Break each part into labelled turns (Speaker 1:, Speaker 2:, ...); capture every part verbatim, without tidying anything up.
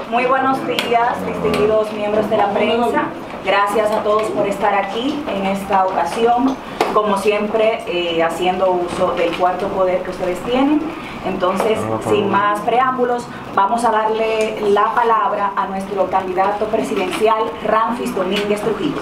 Speaker 1: Muy buenos días, distinguidos miembros de la prensa. Gracias a todos por estar aquí en esta ocasión, como siempre, eh, haciendo uso del cuarto poder que ustedes tienen. Entonces, sin más preámbulos, vamos a darle la palabra a nuestro candidato presidencial, Ramfis Domínguez Trujillo.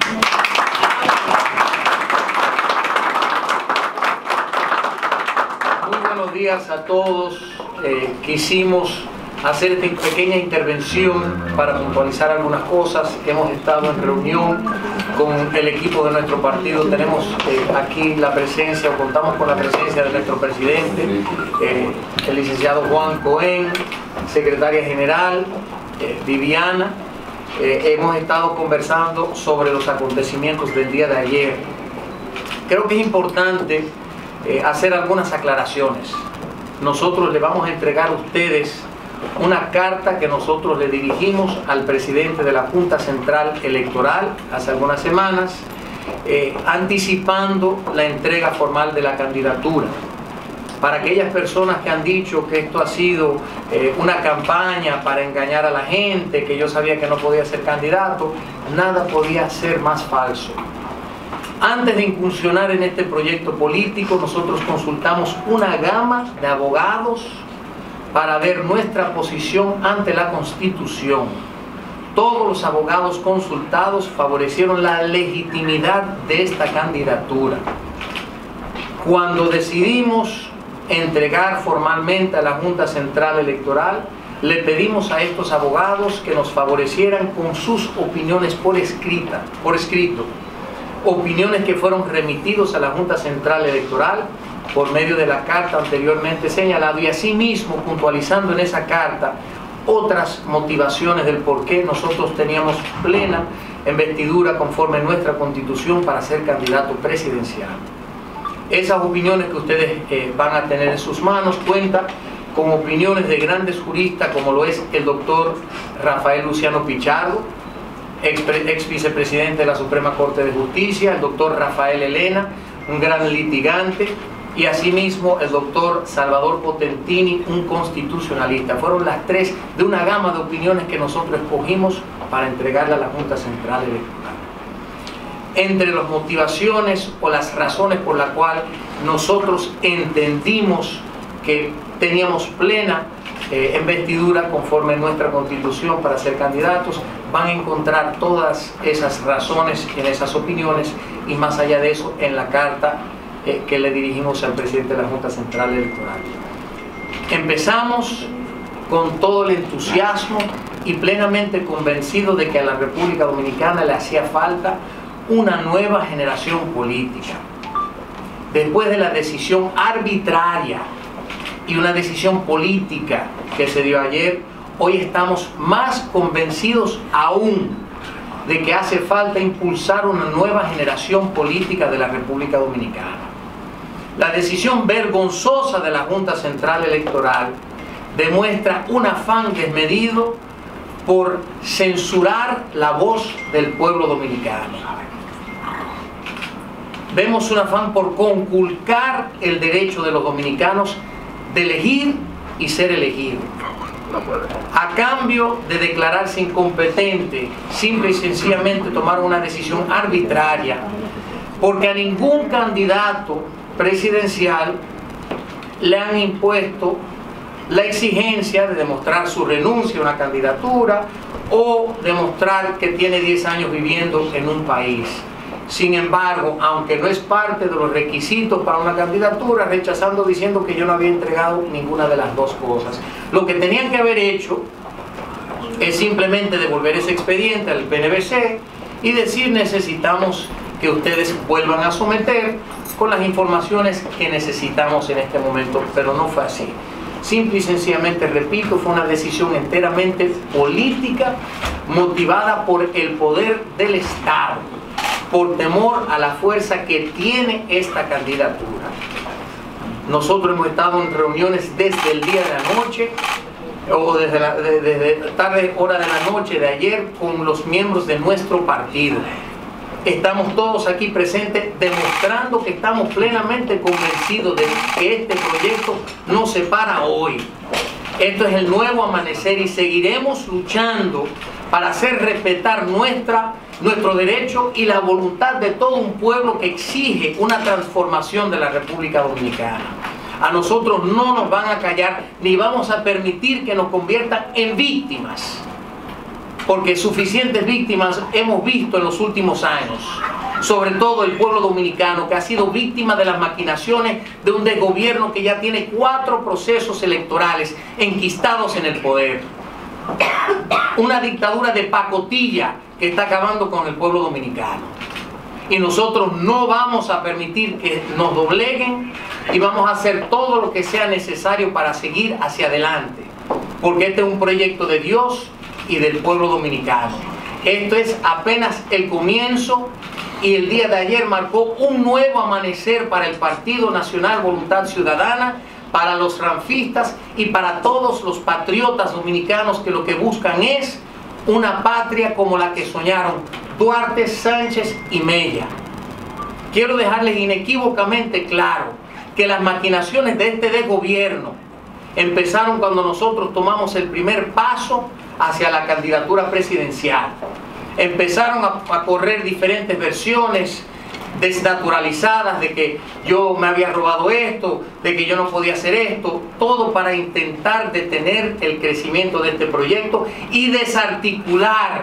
Speaker 2: Muy buenos días a todos. Eh, quisimos hacer esta pequeña intervención para puntualizar algunas cosas. Hemos estado en reunión con el equipo de nuestro partido. Tenemos eh, aquí la presencia, o contamos con la presencia de nuestro presidente, eh, el licenciado Juan Cohen, secretaria general, eh, Viviana. Eh, hemos estado conversando sobre los acontecimientos del día de ayer. Creo que es importante eh, hacer algunas aclaraciones. Nosotros le vamos a entregar a ustedes una carta que nosotros le dirigimos al presidente de la Junta Central Electoral hace algunas semanas, eh, anticipando la entrega formal de la candidatura. Para aquellas personas que han dicho que esto ha sido eh, una campaña para engañar a la gente, que yo sabía que no podía ser candidato, nada podía ser más falso. Antes de incursionar en este proyecto político, nosotros consultamos una gama de abogados para ver nuestra posición ante la Constitución. Todos los abogados consultados favorecieron la legitimidad de esta candidatura. Cuando decidimos entregar formalmente a la Junta Central Electoral, le pedimos a estos abogados que nos favorecieran con sus opiniones por escrita, por escrito. Opiniones que fueron remitidos a la Junta Central Electoral por medio de la carta anteriormente señalada, y asimismo puntualizando en esa carta otras motivaciones del por qué nosotros teníamos plena investidura conforme a nuestra Constitución para ser candidato presidencial. Esas opiniones que ustedes eh, van a tener en sus manos cuentan con opiniones de grandes juristas, como lo es el doctor Rafael Luciano Pichardo, ex, ex vicepresidente de la Suprema Corte de Justicia, el doctor Rafael Elena, un gran litigante, y asimismo el doctor Salvador Potentini, un constitucionalista. Fueron las tres de una gama de opiniones que nosotros escogimos para entregarle a la Junta Central Electoral. Entre las motivaciones o las razones por las cuales nosotros entendimos que teníamos plena eh, investidura conforme a nuestra Constitución para ser candidatos, van a encontrar todas esas razones en esas opiniones, y más allá de eso en la carta eh, que le dirigimos al presidente de la Junta Central Electoral. Empezamos con todo el entusiasmo y plenamente convencido de que a la República Dominicana le hacía falta una nueva generación política. Después de la decisión arbitraria y una decisión política que se dio ayer, hoy estamos más convencidos aún de que hace falta impulsar una nueva generación política de la República Dominicana. La decisión vergonzosa de la Junta Central Electoral demuestra un afán desmedido por censurar la voz del pueblo dominicano. Vemos un afán por conculcar el derecho de los dominicanos de elegir y ser elegidos, a cambio de declararse incompetente, simple y sencillamente tomar una decisión arbitraria, porque a ningún candidato presidencial le han impuesto la exigencia de demostrar su renuncia a una candidatura o demostrar que tiene diez años viviendo en un país. Sin embargo, aunque no es parte de los requisitos para una candidatura, rechazando diciendo que yo no había entregado ninguna de las dos cosas. Lo que tenían que haber hecho es simplemente devolver ese expediente al P N V C y decir: necesitamos que ustedes vuelvan a someter con las informaciones que necesitamos en este momento, pero no fue así. Simple y sencillamente, repito, fue una decisión enteramente política, motivada por el poder del Estado, por temor a la fuerza que tiene esta candidatura. Nosotros hemos estado en reuniones desde el día de la noche, o desde, la, de, desde tarde hora de la noche de ayer, con los miembros de nuestro partido. Estamos todos aquí presentes demostrando que estamos plenamente convencidos de que este proyecto no se para hoy. Esto es el nuevo amanecer y seguiremos luchando para hacer respetar nuestra, nuestro derecho y la voluntad de todo un pueblo que exige una transformación de la República Dominicana. A nosotros no nos van a callar ni vamos a permitir que nos conviertan en víctimas, porque suficientes víctimas hemos visto en los últimos años, sobre todo el pueblo dominicano que ha sido víctima de las maquinaciones de un desgobierno que ya tiene cuatro procesos electorales enquistados en el poder. Una dictadura de pacotilla que está acabando con el pueblo dominicano. Y nosotros no vamos a permitir que nos dobleguen y vamos a hacer todo lo que sea necesario para seguir hacia adelante, porque este es un proyecto de Dios y del pueblo dominicano. Esto es apenas el comienzo y el día de ayer marcó un nuevo amanecer para el Partido Nacional Voluntad Ciudadana, para los ranfistas y para todos los patriotas dominicanos que lo que buscan es una patria como la que soñaron Duarte, Sánchez y Mella. Quiero dejarles inequívocamente claro que las maquinaciones de este desgobierno empezaron cuando nosotros tomamos el primer paso hacia la candidatura presidencial. Empezaron a, a correr diferentes versiones desnaturalizadas de que yo me había robado esto, de que yo no podía hacer esto, todo para intentar detener el crecimiento de este proyecto y desarticular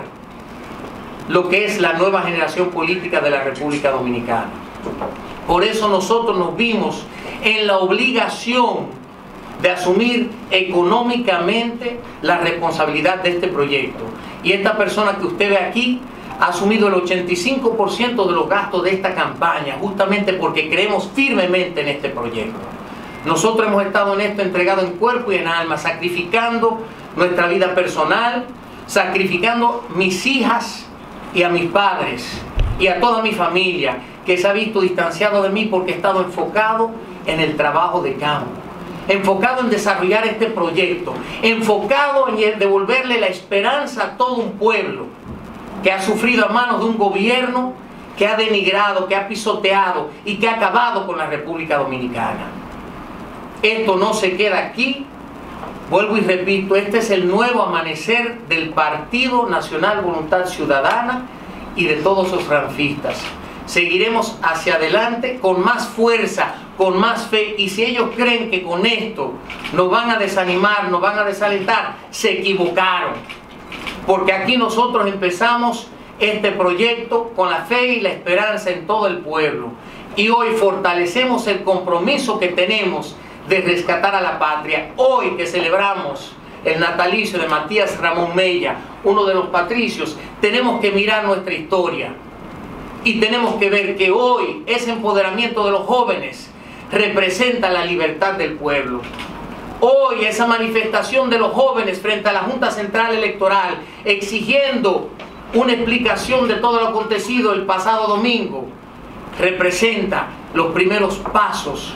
Speaker 2: lo que es la nueva generación política de la República Dominicana. Por eso nosotros nos vimos en la obligación de asumir económicamente la responsabilidad de este proyecto. Y esta persona que usted ve aquí ha asumido el ochenta y cinco por ciento de los gastos de esta campaña, justamente porque creemos firmemente en este proyecto. Nosotros hemos estado en esto entregado en cuerpo y en alma, sacrificando nuestra vida personal, sacrificando mis hijas y a mis padres y a toda mi familia, que se ha visto distanciado de mí porque he estado enfocado en el trabajo de campo, enfocado en desarrollar este proyecto, enfocado en devolverle la esperanza a todo un pueblo que ha sufrido a manos de un gobierno que ha denigrado, que ha pisoteado y que ha acabado con la República Dominicana. Esto no se queda aquí. Vuelvo y repito, este es el nuevo amanecer del Partido Nacional Voluntad Ciudadana y de todos los ranfistas. Seguiremos hacia adelante con más fuerza, con más fe, y si ellos creen que con esto nos van a desanimar, nos van a desalentar, se equivocaron. Porque aquí nosotros empezamos este proyecto con la fe y la esperanza en todo el pueblo. Y hoy fortalecemos el compromiso que tenemos de rescatar a la patria. Hoy que celebramos el natalicio de Matías Ramón Mella, uno de los patricios, tenemos que mirar nuestra historia. Y tenemos que ver que hoy ese empoderamiento de los jóvenes representa la libertad del pueblo. Hoy esa manifestación de los jóvenes frente a la Junta Central Electoral exigiendo una explicación de todo lo acontecido el pasado domingo representa los primeros pasos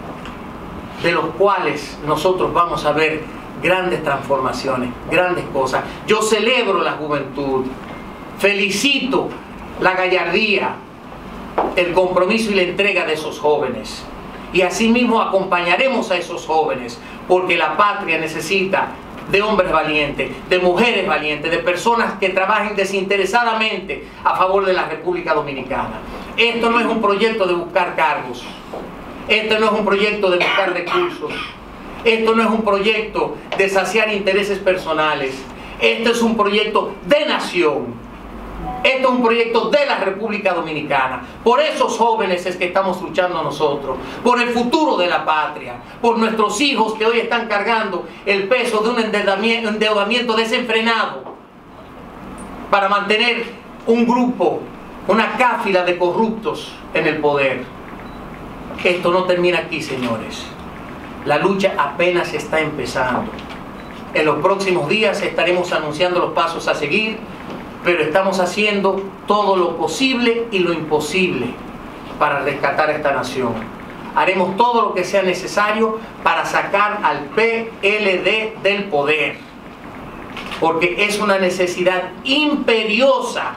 Speaker 2: de los cuales nosotros vamos a ver grandes transformaciones, grandes cosas. Yo celebro la juventud, felicito la gallardía, el compromiso y la entrega de esos jóvenes. Y asimismo acompañaremos a esos jóvenes, porque la patria necesita de hombres valientes, de mujeres valientes, de personas que trabajen desinteresadamente a favor de la República Dominicana. Esto no es un proyecto de buscar cargos, esto no es un proyecto de buscar recursos, esto no es un proyecto de saciar intereses personales, esto es un proyecto de nación. Esto es un proyecto de la República Dominicana. Por esos jóvenes es que estamos luchando nosotros. Por el futuro de la patria. Por nuestros hijos que hoy están cargando el peso de un endeudamiento, endeudamiento desenfrenado para mantener un grupo, una cáfila de corruptos en el poder. Esto no termina aquí, señores. La lucha apenas está empezando. En los próximos días estaremos anunciando los pasos a seguir, pero estamos haciendo todo lo posible y lo imposible para rescatar a esta nación. Haremos todo lo que sea necesario para sacar al P L D del poder, porque es una necesidad imperiosa,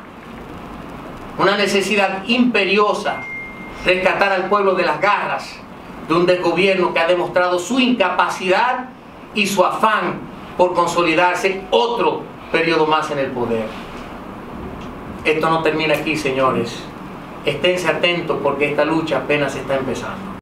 Speaker 2: una necesidad imperiosa rescatar al pueblo de las garras de un desgobierno que ha demostrado su incapacidad y su afán por consolidarse otro periodo más en el poder. Esto no termina aquí, señores. Esténse atentos porque esta lucha apenas está empezando.